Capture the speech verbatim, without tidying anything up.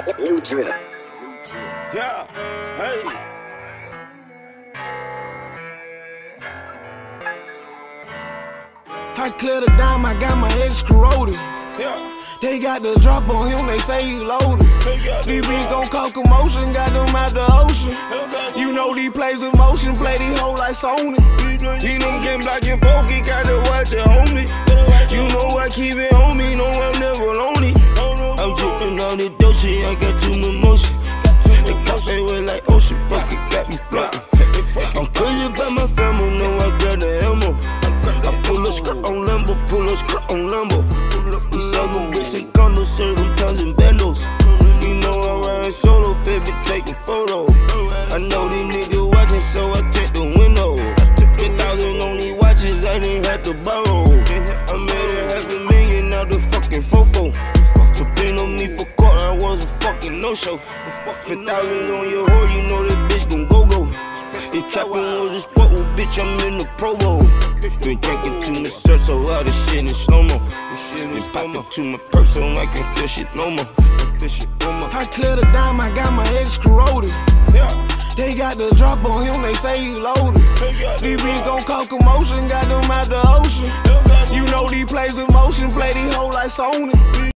New drip. Yeah, hey. I cleared the dime, I got my ex corroded. Yeah. They got the drop on him, they say he loaded. These beats gon' cause commotion, got them out the ocean. You know these plays with motion, play these hoes like Sony. You know get black and funky, gotta watch it, homie. You know I keep it on me, no I'm never lonely. I'm dripping on the dope shit, I got too much motion. The cops they wet like ocean, bucket got me floating. I'm crazy about my family, know I got the ammo. I pull a skirt on Lambo, pull a skirt on Lambo. We sell them bricks and condos, serve them tons and bandos. You know I ride solo, fit be taking photos. I know these niggas watching, so I take the window. Ten thousand on these watches, I didn't have to borrow. I made a half a million out the fucking fofo. So pin on me for court, I was a fucking no-show. Ten thousands on your whore, you know that bitch gon' go-go. If trapping was a sport, well, bitch, I'm in the Pro Bowl. Been drinking too much syrup, so all this shit in slow-mo. Been popping to my perk, so I can feel shit no more. I cleared the dime, I got my ex corroded. They got the drop on him, they say he loaded. These beats gon' cause commotion, got them out the ocean. You know these plays with motion, play these hoes like Sony.